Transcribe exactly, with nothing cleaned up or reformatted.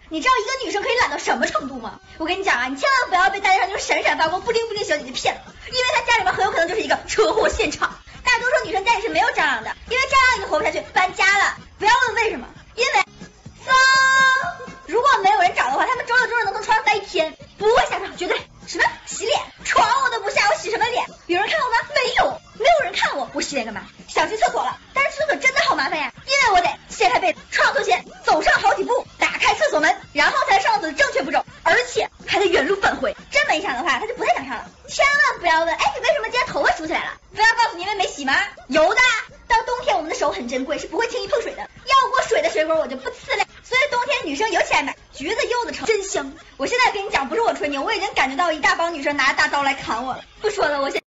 你知道一个女生可以懒到什么程度吗？我跟你讲啊，你千万不要被大街上那种闪闪发光、布灵布灵小姐姐骗了，因为她家里面很有可能就是一个车祸现场。大多数女生家里是没有蟑螂的，因为蟑螂已经活不下去，搬家了。不要问为什么，因为风。如果没有人找的话，他们周六周日能从床上待一天，不会下床，绝对。什么洗脸？床我都不下，我洗什么脸？有人看我吗？没有，没有人看我，我洗脸干嘛？想去厕所了，但是厕所真的好麻烦呀，因为我得掀开被子，上厕前走上好几步，打开厕所门，然后才上厕所的正确步骤，而且还得原路返回。这么一想的话，他就不太想上了。千万不要问，哎，你为什么今天头发梳起来了？不要告诉你因为没洗吗？有的。到冬天我们的手很珍贵，是不会轻易碰水的。要过水的水果我就不吃了。所以冬天女生尤其爱买橘子、柚子橙，真香。我现在跟你讲，不是我吹牛，我已经感觉到一大帮女生拿着大刀来砍我了。不说了，我先。